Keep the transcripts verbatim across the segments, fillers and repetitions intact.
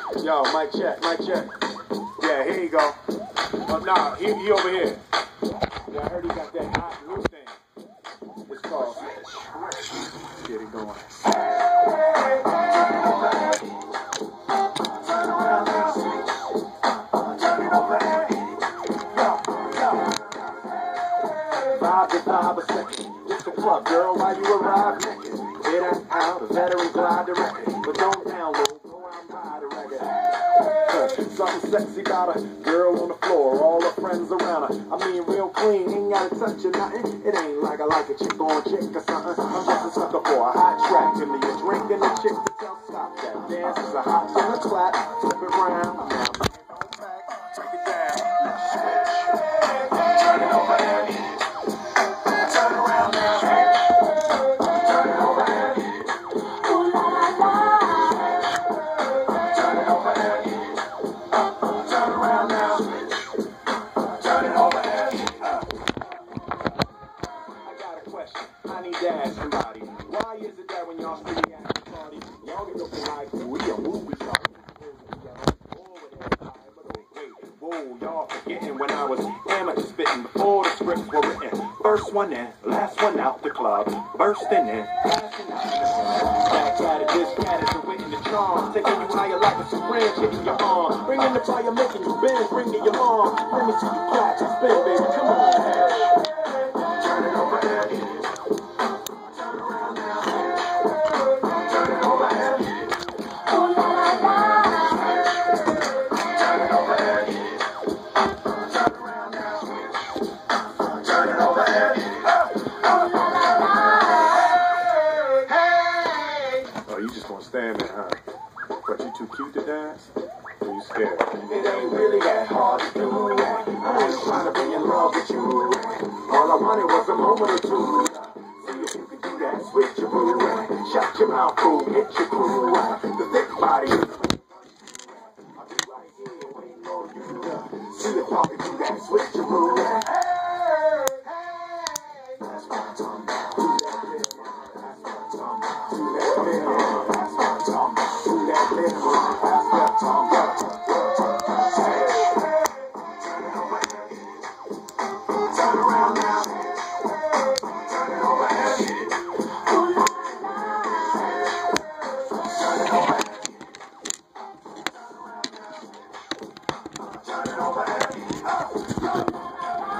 Yo, mic check, mic check. Yeah, here you go. Oh, nah, he, he over here. Yeah, I heard he got that hot new thing. It's called Get it going. Five to five a second. It's the club, girl, while you arrive naked. Get out, out, a veteran glide directly. But don't download, go out and buy the record. Uh, something sexy about a girl on the floor, all her friends around her. I mean, real clean, ain't gotta touch or nothing. It ain't like I like a chick on chick or something. I'm just a sucker for a hot track. Give me a drink and a chick to tell stop that. Dance is a hot in the clap. Flip it round. Now, break it down. Turn it over there. Turn it around now. Turn it over there. Ooh la la la. Turn it over there. Turn around now. Turn it over there. I got a question. I need to ask somebody. Why is it that when y'all speak at the party, y'all get looking like we a movie star? Whoa, y'all forgetting when I was amateur spitting before the scripts were written. First one in, last one out the club. Bursting in, passing out. Back at it, this cat is a wit in the charm. Taking you higher like a syringe, hitting your arm. Bringing the fire, making you bend, bringing your arm. Let me see you clap and spin, baby, come on. Turn it over there. Turn around now. Turn it over there. Ooh la la la. Turn it over there. Turn around now. Turn it over there. Oh, you just gonna stand there, huh? But you too cute to dance? Or you scared? It ain't really that hard to do. I ain't trying to be in love with you. All I wanted was a moment or two. See if you could do that, switch your boo. Shut your mouth, boo, hit your crew. The thick body. I'll be right here waiting on you. See if y'all can do that, switch your boo. Hey, hey, that's what I'm talking about. Do that little, that's what I'm talking about. Do that little, that's what I'm talking about. Do that little, that's what I'm talking about. Turn around now. Turn it over here. Ooh la la. Turn it over here. Turn it over here.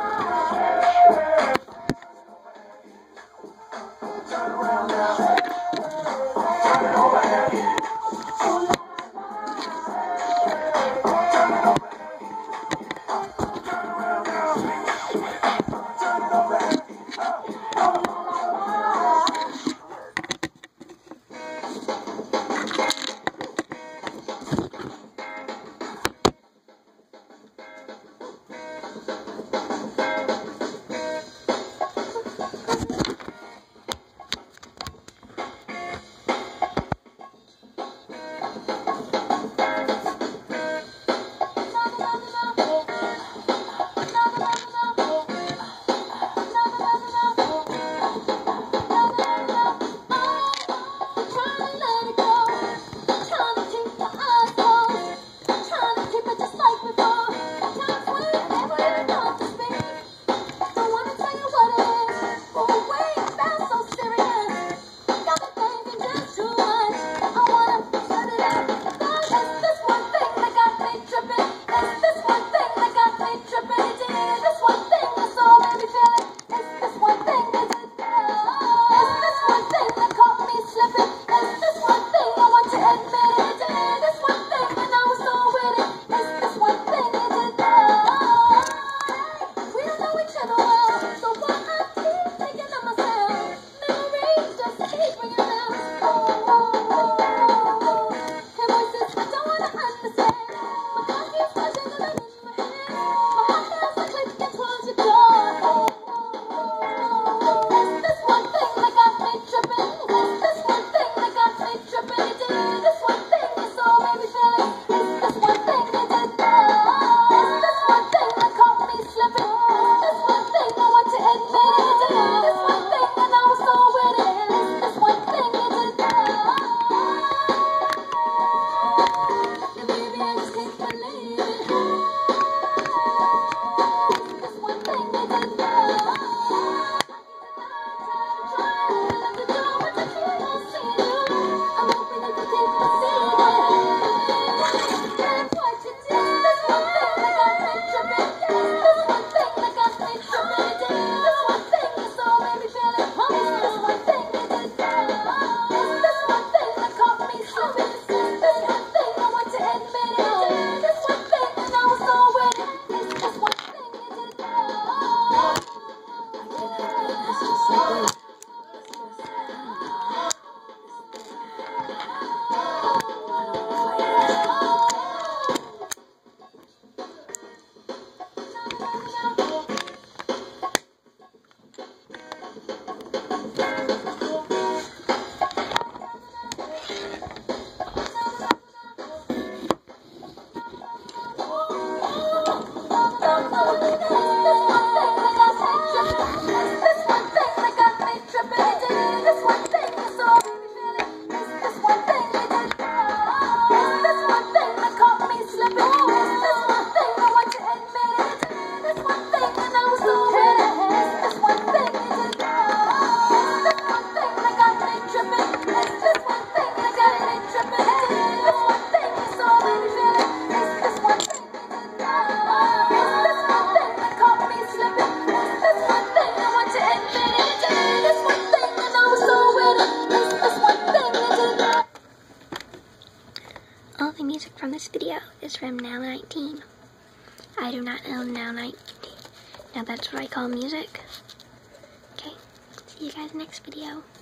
All the music from this video is from Now nineteen. I do not own Now nineteen. Now that's what I call music. Okay, see you guys next video.